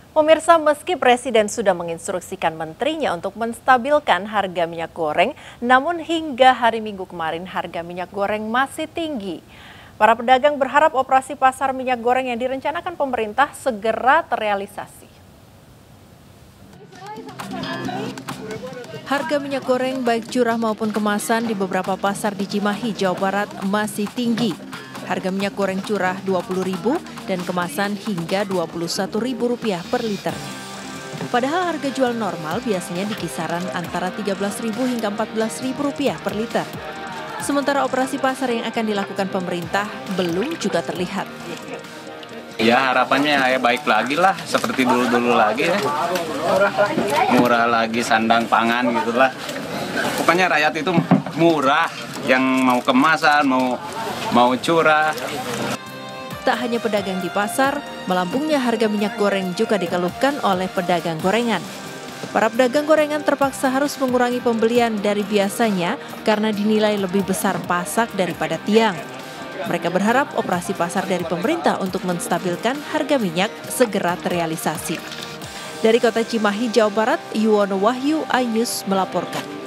Pemirsa, meski Presiden sudah menginstruksikan menterinya untuk menstabilkan harga minyak goreng, namun hingga hari Minggu kemarin harga minyak goreng masih tinggi. Para pedagang berharap operasi pasar minyak goreng yang direncanakan pemerintah segera terrealisasi. Harga minyak goreng baik curah maupun kemasan di beberapa pasar di Cimahi, Jawa Barat masih tinggi. Harga minyak goreng curah Rp20.000 dan kemasan hingga Rp21.000 per liter. Padahal harga jual normal biasanya di kisaran antara Rp13.000 hingga Rp14.000 per liter. Sementara operasi pasar yang akan dilakukan pemerintah belum juga terlihat. Ya harapannya ya baik lagi lah, seperti dulu-dulu lagi ya. Murah lagi sandang pangan gitulah. Pokoknya rakyat itu murah, yang mau kemasan, mau curah. Tak hanya pedagang di pasar, melambungnya harga minyak goreng juga dikeluhkan oleh pedagang gorengan. Para pedagang gorengan terpaksa harus mengurangi pembelian dari biasanya karena dinilai lebih besar pasak daripada tiang. Mereka berharap operasi pasar dari pemerintah untuk menstabilkan harga minyak segera terrealisasi. Dari kota Cimahi, Jawa Barat, Yuwono Wahyu, iNews melaporkan.